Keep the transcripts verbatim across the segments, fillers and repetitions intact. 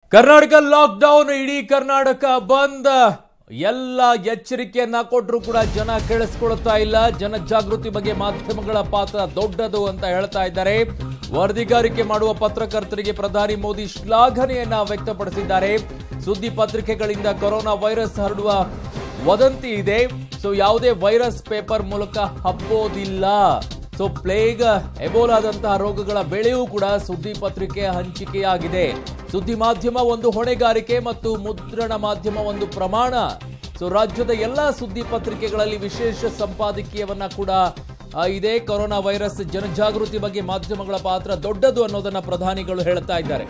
Karnataka lockdown ಇಡೀ ಕರ್ನಾಟಕ ಬಂದ್ ಎಲ್ಲ ಎಚ್ಚರಿಕೆಯನ್ನ ಕೊಟ್ಟರು ಕೂಡ ಜನ ಕೇಳಿಸ್ಕೊಳ್ತಾ ಇಲ್ಲ. ಜನ ಜಾಗೃತಿ ಬಗ್ಗೆ ಮಾಧ್ಯಮಗಳ ಪಾತ್ರ ದೊಡ್ಡದು ಅಂತ ಹೇಳ್ತಾ ಇದ್ದಾರೆ. ವರದಿಗಾರಿಕೆ ಮಾಡುವ ಪತ್ರಕರ್ತರಿಗೆ ಪ್ರಧಾನಿ ಮೋದಿ ಶ್ಲಾಘನೆಯನ್ನ ವ್ಯಕ್ತಪಡಿಸಿದ್ದಾರೆ. ಸುದ್ದಿ ಪತ್ರಿಕೆಗಳಿಂದ ಕೊರೋನಾ ವೈರಸ್ ಹರಡುವ ವದಂತಿ ಇದೆ. ಸೊ ಯಾವುದೇ ವೈರಸ್ ಪೇಪರ್ ಮೂಲಕ ಹಬ್ಬೋದಿಲ್ಲ. ಸೊ ಪ್ಲೇಗ್, ಎಬೋಲಾದಂತಹ ರೋಗಗಳ ಬೆಳೆಯೂ ಕೂಡ ಸುದ್ದಿ ಪತ್ರಿಕೆ ಹಂಚಿಕೆಯಾಗಿದೆ. ಸುದ್ದಿ ಮಾಧ್ಯಮ ಒಂದು ಹೊಣೆಗಾರಿಕೆ ಮತ್ತು ಮುದ್ರಣ ಮಾಧ್ಯಮ ಒಂದು ಪ್ರಮಾಣ. ಸೊ ರಾಜ್ಯದ ಎಲ್ಲಾ ಸುದ್ದಿ ಪತ್ರಿಕೆಗಳಲ್ಲಿ ವಿಶೇಷ ಸಂಪಾದಕೀಯವನ್ನ ಕೂಡ ಇದೆ. ಕೊರೋನಾ ವೈರಸ್ ಜನಜಾಗೃತಿ ಬಗ್ಗೆ ಮಾಧ್ಯಮಗಳ ಪಾತ್ರ ದೊಡ್ಡದು ಅನ್ನೋದನ್ನ ಪ್ರಧಾನಿಗಳು ಹೇಳ್ತಾ ಇದ್ದಾರೆ.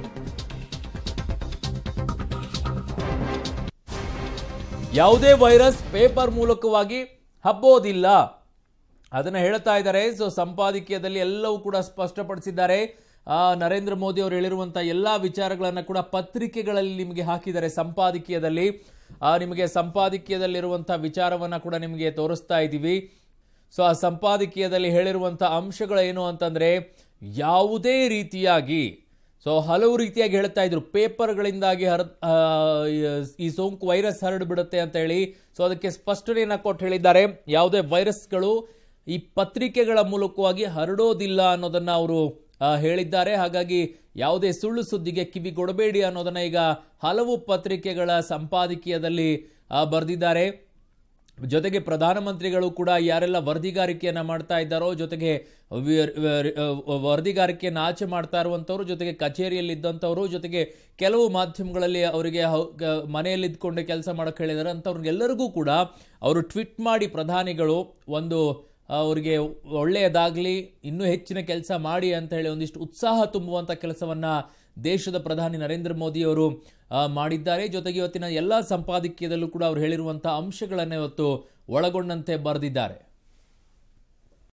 ಯಾವುದೇ ವೈರಸ್ ಪೇಪರ್ ಮೂಲಕವಾಗಿ ಹಬ್ಬೋದಿಲ್ಲ ಅದನ್ನ ಹೇಳ್ತಾ ಇದ್ದಾರೆ. ಸೊ ಸಂಪಾದಕೀಯದಲ್ಲಿ ಎಲ್ಲವೂ ಕೂಡ ಸ್ಪಷ್ಟಪಡಿಸಿದ್ದಾರೆ. ಆ ನರೇಂದ್ರ ಮೋದಿ ಅವರು ಹೇಳಿರುವಂತಹ ಎಲ್ಲಾ ವಿಚಾರಗಳನ್ನ ಕೂಡ ಪತ್ರಿಕೆಗಳಲ್ಲಿ ನಿಮಗೆ ಹಾಕಿದ್ದಾರೆ. ಸಂಪಾದಕೀಯದಲ್ಲಿ ಆ ನಿಮಗೆ ಸಂಪಾದಕೀಯದಲ್ಲಿರುವಂತಹ ವಿಚಾರವನ್ನ ಕೂಡ ನಿಮಗೆ ತೋರಿಸ್ತಾ ಇದ್ದೀವಿ. ಸೊ ಆ ಸಂಪಾದಕೀಯದಲ್ಲಿ ಹೇಳಿರುವಂತಹ ಅಂಶಗಳೇನು ಅಂತಂದ್ರೆ, ಯಾವುದೇ ರೀತಿಯಾಗಿ ಸೊ ಹಲವು ರೀತಿಯಾಗಿ ಹೇಳ್ತಾ ಇದ್ರು ಪೇಪರ್ಗಳಿಂದಾಗಿ ಹರ ಈ ಸೋಂಕು ವೈರಸ್ ಹರಡ್ಬಿಡುತ್ತೆ ಅಂತ ಹೇಳಿ. ಸೊ ಅದಕ್ಕೆ ಸ್ಪಷ್ಟನೆಯನ್ನ ಕೊಟ್ಟು ಹೇಳಿದ್ದಾರೆ. ಯಾವುದೇ ವೈರಸ್ಗಳು ಈ ಪತ್ರಿಕೆಗಳ ಮೂಲಕವಾಗಿ ಹರಡೋದಿಲ್ಲ ಅನ್ನೋದನ್ನ ಅವರು ಹೇಳಿದ್ದಾರೆ. ಹಾಗಾಗಿ ಯಾವುದೇ ಸುಳ್ಳು ಸುದ್ದಿಗೆ ಕಿವಿಗೊಡಬೇಡಿ ಅನ್ನೋದನ್ನ ಈಗ ಹಲವು ಪತ್ರಿಕೆಗಳ ಸಂಪಾದಕೀಯದಲ್ಲಿ ಬರೆದಿದ್ದಾರೆ. ಜೊತೆಗೆ ಪ್ರಧಾನಮಂತ್ರಿಗಳು ಕೂಡ ಯಾರೆಲ್ಲ ವರದಿಗಾರಿಕೆಯನ್ನ ಮಾಡ್ತಾ ಇದ್ದಾರೋ, ಜೊತೆಗೆ ವರದಿಗಾರಿಕೆಯನ್ನು ಆಚೆ ಮಾಡ್ತಾ ಇರುವಂತವ್ರು, ಜೊತೆಗೆ ಕಚೇರಿಯಲ್ಲಿ ಇದ್ದಂಥವ್ರು, ಜೊತೆಗೆ ಕೆಲವು ಮಾಧ್ಯಮಗಳಲ್ಲಿ ಅವರಿಗೆ ಮನೆಯಲ್ಲಿ ಇದ್ಕೊಂಡು ಕೆಲಸ ಮಾಡಕ್ಕೆ ಹೇಳಿದ್ದಾರೆ ಅಂಥವ್ರಿಗೆಲ್ಲರಿಗೂ ಕೂಡ ಅವರು ಟ್ವೀಟ್ ಮಾಡಿ ಪ್ರಧಾನಿಗಳು ಒಂದು ಅವರಿಗೆ ಒಳ್ಳೆಯದಾಗಲಿ, ಇನ್ನೂ ಹೆಚ್ಚಿನ ಕೆಲಸ ಮಾಡಿ ಅಂತ ಹೇಳಿ ಒಂದಿಷ್ಟು ಉತ್ಸಾಹ ತುಂಬುವಂಥ ಕೆಲಸವನ್ನ ದೇಶದ ಪ್ರಧಾನಿ ನರೇಂದ್ರ ಮೋದಿ ಅವರು ಮಾಡಿದ್ದಾರೆ. ಜೊತೆಗೆ ಇವತ್ತಿನ ಎಲ್ಲ ಸಂಪಾದಕೀಯದಲ್ಲೂ ಕೂಡ ಅವರು ಹೇಳಿರುವಂತಹ ಅಂಶಗಳನ್ನು ಇವತ್ತು ಒಳಗೊಂಡಂತೆ ಬರೆದಿದ್ದಾರೆ.